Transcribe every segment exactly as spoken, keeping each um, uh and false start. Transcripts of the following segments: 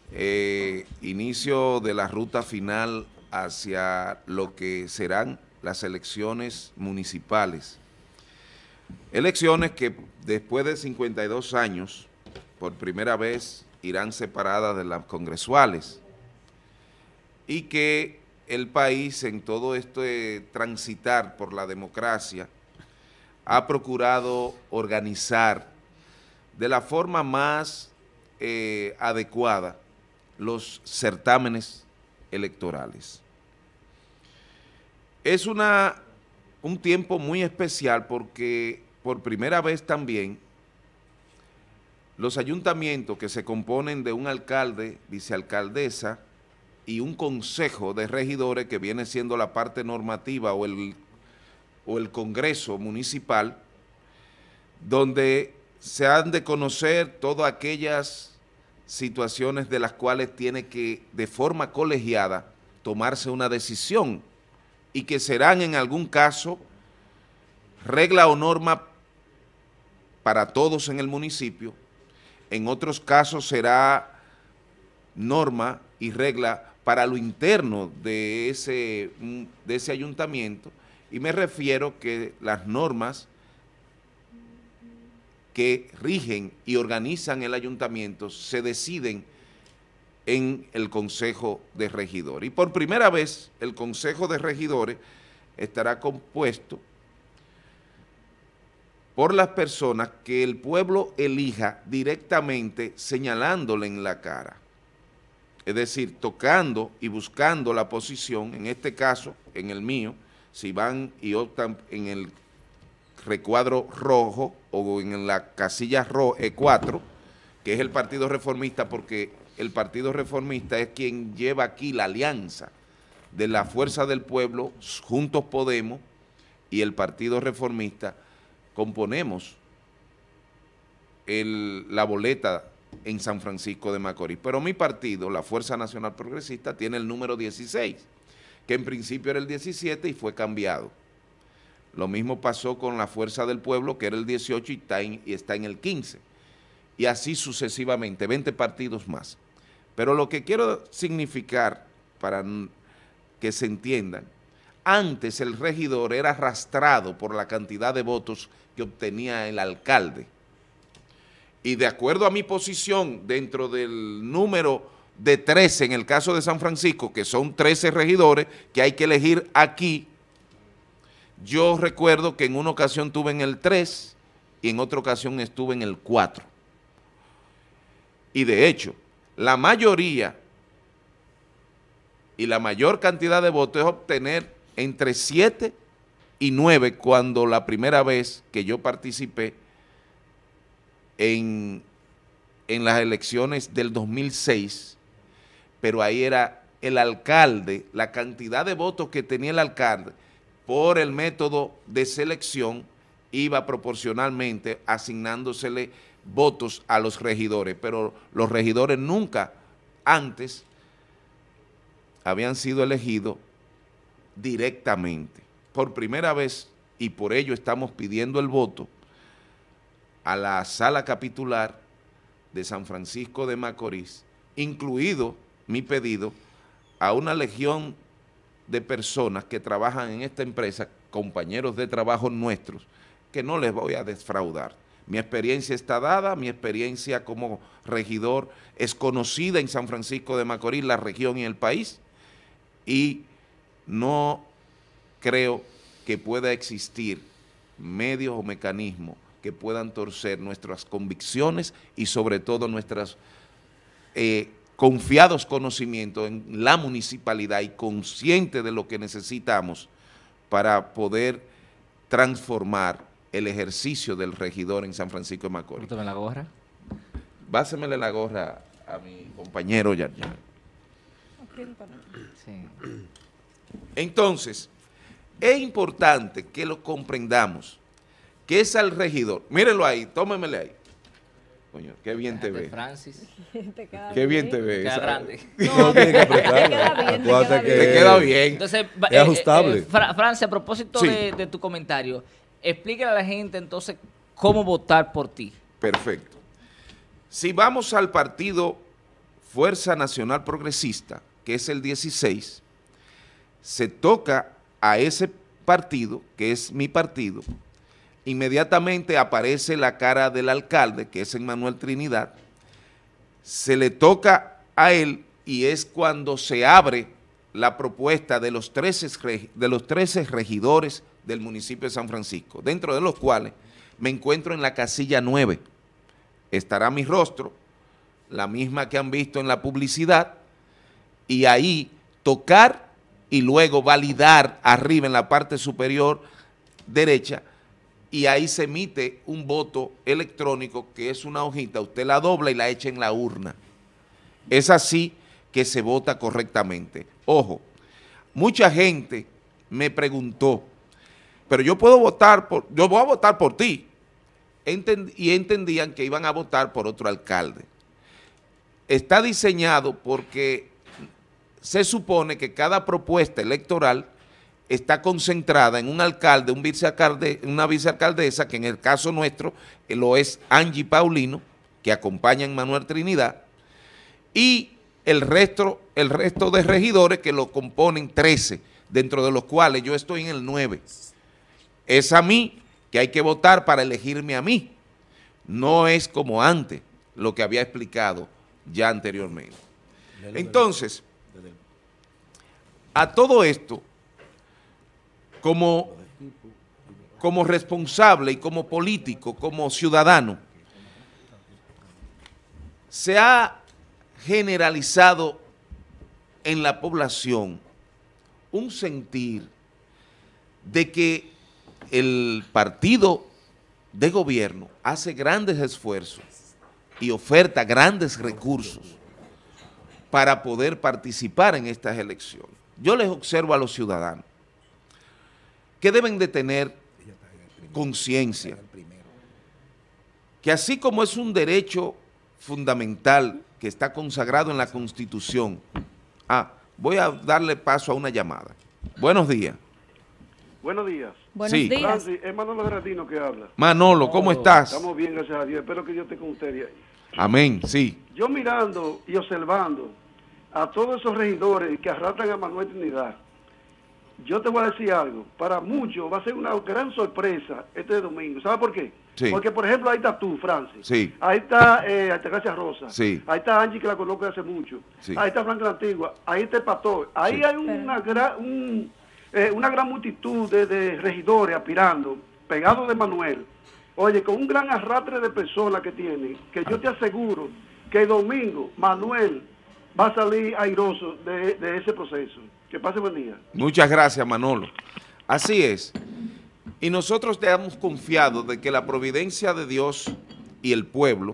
eh, inicio de la ruta final hacia lo que serán las elecciones municipales. Elecciones que después de cincuenta y dos años, por primera vez, irán separadas de las congresuales y que el país en todo este transitar por la democracia ha procurado organizar de la forma más eh, adecuada los certámenes electorales. Es una, un tiempo muy especial porque por primera vez también los ayuntamientos que se componen de un alcalde, vicealcaldesa y un consejo de regidores que viene siendo la parte normativa o el, o el Congreso municipal, donde se han de conocer todas aquellas situaciones de las cuales tiene que de forma colegiada tomarse una decisión y que serán en algún caso regla o norma para todos en el municipio, en otros casos será norma y regla para lo interno de ese, de ese ayuntamiento, y me refiero que las normas que rigen y organizan el ayuntamiento se deciden en el Consejo de Regidores. Y por primera vez el Consejo de Regidores estará compuesto por las personas que el pueblo elija directamente señalándole en la cara. Es decir, tocando y buscando la posición, en este caso, en el mío, si van y optan en el recuadro rojo o en la casilla E cuatro, que es el Partido Reformista, porque el Partido Reformista es quien lleva aquí la alianza de la Fuerza del Pueblo, Juntos Podemos y el Partido Reformista, componemos el, la boleta en San Francisco de Macorís. Pero mi partido, la Fuerza Nacional Progresista, tiene el número dieciséis, que en principio era el diecisiete y fue cambiado. Lo mismo pasó con la Fuerza del Pueblo, que era el dieciocho y está en, y está en el quince. Y así sucesivamente, veinte partidos más. Pero lo que quiero significar, para que se entiendan, antes el regidor era arrastrado por la cantidad de votos que obtenía el alcalde. Y de acuerdo a mi posición, dentro del número de trece, en el caso de San Francisco, que son trece regidores que hay que elegir aquí, yo recuerdo que en una ocasión estuve en el tres y en otra ocasión estuve en el cuatro. Y de hecho, la mayoría y la mayor cantidad de votos es obtener entre siete y nueve cuando la primera vez que yo participé en, en las elecciones del dos mil seis, pero ahí era el alcalde, la cantidad de votos que tenía el alcalde por el método de selección iba proporcionalmente asignándosele votos a los regidores, pero los regidores nunca antes habían sido elegidos directamente. Por primera vez, y por ello estamos pidiendo el voto a la sala capitular de San Francisco de Macorís, incluido mi pedido a una legión de personas que trabajan en esta empresa, compañeros de trabajo nuestros, que no les voy a defraudar. Mi experiencia está dada, mi experiencia como regidor es conocida en San Francisco de Macorís, la región y el país, y no creo que pueda existir medios o mecanismos que puedan torcer nuestras convicciones y sobre todo nuestros eh, confiados conocimientos en la municipalidad y consciente de lo que necesitamos para poder transformar el ejercicio del regidor en San Francisco de Macorís. ¿Pórtame la gorra? Básemele la gorra a mi compañero Yarjan. Sí. Entonces, es importante que lo comprendamos, que es al regidor. Mírenlo ahí, tómemele ahí. Coño, qué bien te ve. Francis. Te queda Qué bien te ve. Queda esa- grande. No, tiene que te queda apretarla. bien, te Acuérdate queda que- Te bien. queda bien. Entonces, va- Es ajustable. Fra- Francia, a propósito Sí. de, de tu comentario, explícale a la gente entonces cómo votar por ti. Perfecto. Si vamos al partido Fuerza Nacional Progresista, que es el dieciséis, se toca a ese partido, que es mi partido, inmediatamente aparece la cara del alcalde, que es Emmanuel Trinidad, se le toca a él y es cuando se abre la propuesta de los trece, de los trece regidores del municipio de San Francisco, dentro de los cuales me encuentro en la casilla nueve. Estará mi rostro, la misma que han visto en la publicidad, y ahí tocar y luego validar arriba en la parte superior derecha, y ahí se emite un voto electrónico que es una hojita, usted la dobla y la echa en la urna. Es así que se vota correctamente. Ojo, mucha gente me preguntó, pero yo puedo votar por, yo voy a votar por ti, Entend, y entendían que iban a votar por otro alcalde. Está diseñado porque se supone que cada propuesta electoral está concentrada en un alcalde, un vicealcalde, una vicealcaldesa, que en el caso nuestro eh, lo es Angie Paulino, que acompaña a Emmanuel Trinidad, y el resto, el resto de regidores que lo componen trece, dentro de los cuales yo estoy en el nueve. Es a mí que hay que votar para elegirme a mí. No es como antes, lo que había explicado ya anteriormente. Entonces, a todo esto, como, como responsable y como político, como ciudadano, se ha generalizado en la población un sentir de que el partido de gobierno hace grandes esfuerzos y oferta grandes recursos para poder participar en estas elecciones. Yo les observo a los ciudadanos que deben de tener conciencia que así como es un derecho fundamental que está consagrado en la Constitución. Ah, voy a darle paso a una llamada. Buenos días. Buenos días. Buenos Sí. días. Francis, es Manolo Gratino que habla. Manolo, ¿cómo estás? Estamos bien, gracias a Dios. Espero que Dios esté con ustedes ahí. Amén, sí. Yo mirando y observando a todos esos regidores que arrastran a Manuel Trinidad, yo te voy a decir algo. Para muchos va a ser una gran sorpresa este domingo. ¿Sabes por qué? Sí. Porque, por ejemplo, ahí está tú, Francis. Sí. Ahí está eh, Altagracia Rosa. Sí. Ahí está Angie, que la conozco hace mucho. Sí. Ahí está Franca la Antigua. Ahí está el Pastor. Ahí Sí. hay una gran... Un, Eh, una gran multitud de, de regidores aspirando, pegados de Manuel, oye, con un gran arrastre de personas que tiene, que yo te aseguro que el domingo Manuel va a salir airoso de, de ese proceso. Que pase buen día. Muchas gracias, Manolo. Así es. Y nosotros te hemos confiado de que la providencia de Dios y el pueblo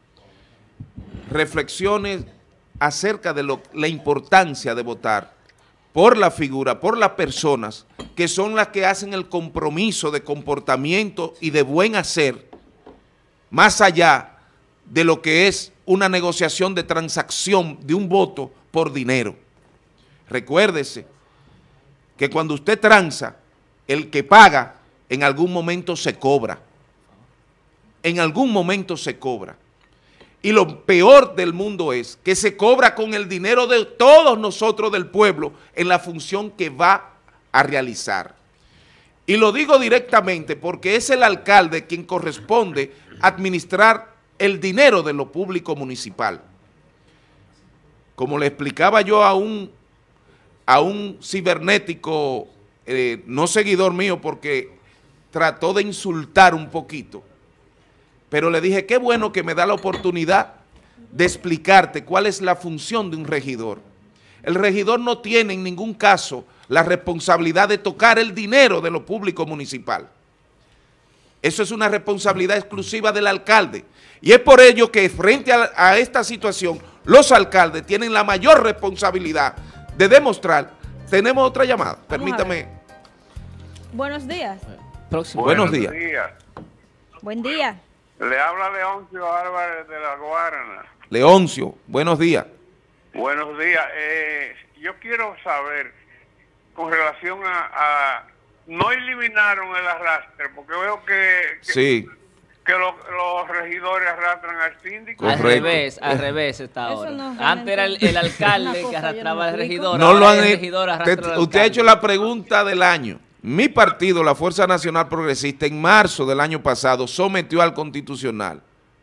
reflexione acerca de lo, la importancia de votar por la figura, por las personas que son las que hacen el compromiso de comportamiento y de buen hacer, más allá de lo que es una negociación de transacción de un voto por dinero. Recuérdese que cuando usted transa, el que paga en algún momento se cobra. En algún momento se cobra. Y lo peor del mundo es que se cobra con el dinero de todos nosotros del pueblo en la función que va a realizar. Y lo digo directamente porque es el alcalde quien corresponde administrar el dinero de lo público municipal. Como le explicaba yo a un, a un cibernético, eh, no seguidor mío porque trató de insultar un poquito, pero le dije, qué bueno que me da la oportunidad de explicarte cuál es la función de un regidor. El regidor no tiene en ningún caso la responsabilidad de tocar el dinero de lo público municipal. Eso es una responsabilidad exclusiva del alcalde. Y es por ello que frente a, a esta situación, los alcaldes tienen la mayor responsabilidad de demostrar. Tenemos otra llamada, Vamos permítame. Buenos días. Próximo. Buenos días. Buen día. Le habla Leoncio Álvarez de La Guarana. Leoncio, buenos días. Buenos días. Eh, yo quiero saber, con relación a, a... No eliminaron el arrastre, porque veo que... que Sí. que lo- los regidores arrastran al síndico. Al Correcto. revés, al revés está Eso ahora. no, Antes era el, el una alcalde cosa, que yo no arrastraba me al explico. regidor. No ahora lo han el hecho. regidor arrastra al Usted ha alcalde. hecho la pregunta del año. Mi partido, la Fuerza Nacional Progresista, en marzo del año pasado sometió al Constitucional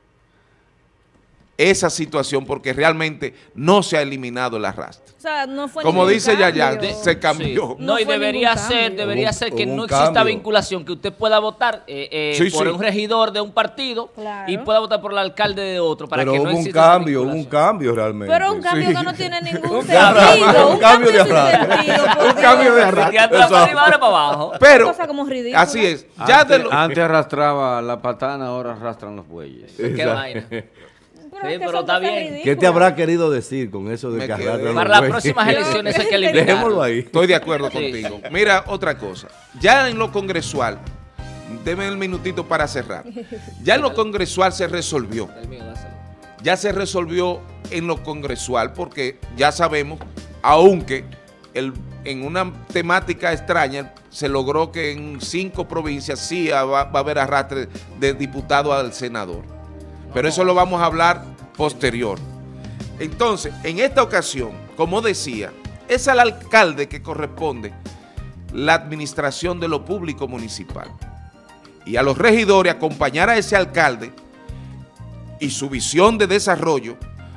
esa situación porque realmente no se ha eliminado el arrastre. O sea, no fue Como ningún dice Yaya, cambio. se cambió. Sí. No No, y fue debería ningún ser, cambio. debería Hubo- ser que hubo un no exista cambio. vinculación, que usted pueda votar eh, eh, Sí, por sí. un regidor de un partido Claro. y pueda votar por el alcalde de otro para Pero que hubo no un exista esa cambio, hubo un vinculación. cambio realmente. Pero un cambio Sí. que no tiene ningún Un sentido. cambio, Un un cambio de sin arrastre. sentido, Un porque cambio de es arrastre. Tirando la Eso. para arriba, ahora para abajo. Pero, una cosa como ridícula. así es, ya antes, de lo- antes arrastraba la patana, ahora arrastran los bueyes. Qué Exacto. vaina. Pero, Sí, es que pero son está cosas bien. ridículas. ¿Qué te habrá querido decir con eso de Me que quedé. arrastran Para los las bueyes? próximas elecciones hay que eliminarlo. Dejémoslo ahí. estoy de acuerdo Sí. contigo. Mira, otra cosa. Ya en lo congresual, deme el minutito para cerrar. Ya en lo congresual se resolvió. El mío, dáselo. Ya se resolvió en lo congresual porque ya sabemos, aunque el, en una temática extraña se logró que en cinco provincias sí va, va a haber arrastre de diputado al senador. Pero eso lo vamos a hablar posterior. Entonces, en esta ocasión, como decía, es al alcalde que corresponde la administración de lo público municipal. Y a los regidores acompañar a ese alcalde y su visión de desarrollo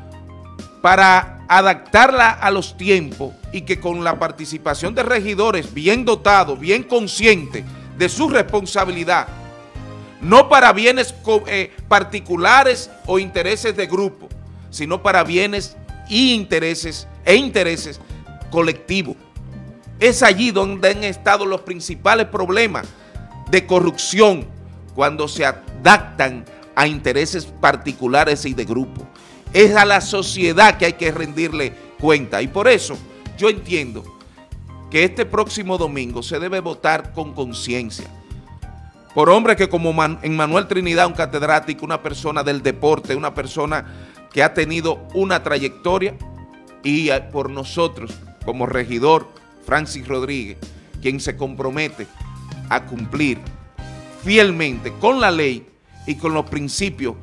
para adaptarla a los tiempos y que con la participación de regidores bien dotados, bien conscientes de su responsabilidad, no para bienes co- eh, particulares o intereses de grupo, sino para bienes y intereses e intereses colectivos. Es allí donde han estado los principales problemas de corrupción cuando se adaptan a intereses particulares y de grupo. Es a la sociedad que hay que rendirle cuenta y por eso yo entiendo que este próximo domingo se debe votar con conciencia por hombres que como Man- Emmanuel Trinidad, un catedrático, una persona del deporte, una persona que ha tenido una trayectoria y eh, por nosotros como regidor Francis Rodríguez, quien se compromete a cumplir fielmente con la ley y con los principios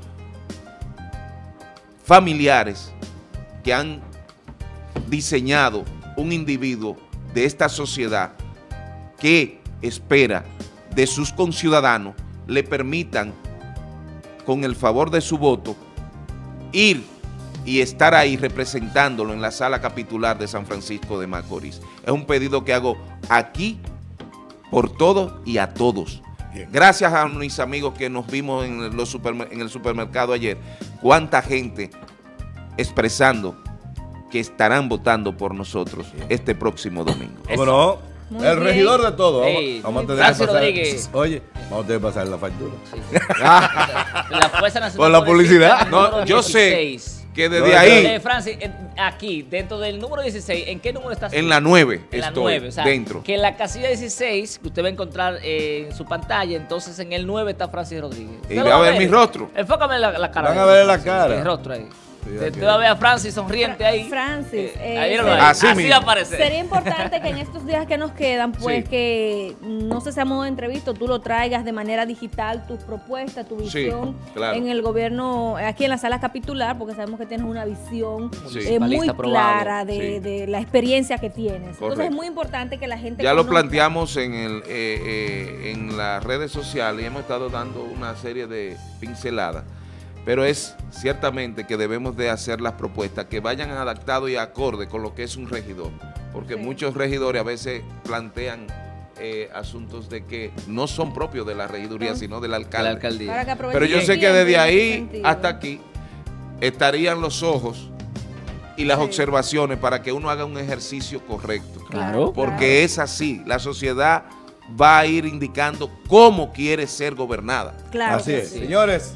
familiares que han diseñado un individuo de esta sociedad que espera de sus conciudadanos le permitan, con el favor de su voto, ir y estar ahí representándolo en la sala capitular de San Francisco de Macorís. Es un pedido que hago aquí por todos y a todos. Bien. Gracias a mis amigos que nos vimos en, los supermer- en el supermercado ayer. Cuánta gente expresando que estarán votando por nosotros este próximo domingo. ¿Cómo no? Muy El bien. regidor de todo. Vamos, Ey, vamos a tener Francis que pasar. Rodríguez. Oye, vamos a tener que pasar la factura. La Fuerza Nacional Con la Progresista, publicidad. el No, número yo sé dieciséis. que No, desde no, ahí, Eh, Francis, en- aquí, dentro del número dieciséis, ¿en qué número estás? en la nueve, En la estoy nueve, o sea, dentro. que en la casilla dieciséis, que usted va a encontrar eh, en su pantalla, entonces en el nueve está Francis Rodríguez. Y ¿Usted va lo a ver mi rostro. Enfócame la, la cara. Van de a ver la Francis, cara. El rostro ahí. Sí, Usted aquí. usted va a ver a Francis sonriente ahí. Francis, Eh, eh, ahí míralo ahí. Así Así, mismo. va a aparecer. Sería importante que en estos días que nos quedan, pues Sí. que no sé si a modo de entrevista, tú lo traigas de manera digital, tus propuestas, tu Sí, visión claro. en el gobierno, aquí en la sala capitular, porque sabemos que tienes una visión Sí. eh, muy Municipalista aprobado. clara de, Sí. de la experiencia que tienes. Entonces Correcto. es muy importante que la gente Ya lo conozca. planteamos en, el, eh, eh, en las redes sociales y hemos estado dando una serie de pinceladas, pero es ciertamente que debemos de hacer las propuestas que vayan adaptadas y acorde con lo que es un regidor, porque Sí. muchos regidores a veces plantean eh, asuntos de que no son propios de la regiduría, Ah. sino del La alcalde. alcaldía. Para que aprovechen Pero yo el sé que tiempo desde en ese ahí sentido. hasta aquí estarían los ojos y las Sí. observaciones para que uno haga un ejercicio correcto. Claro. Porque es así, la sociedad va a ir indicando cómo quiere ser gobernada. Claro Así que es. sí. Señores.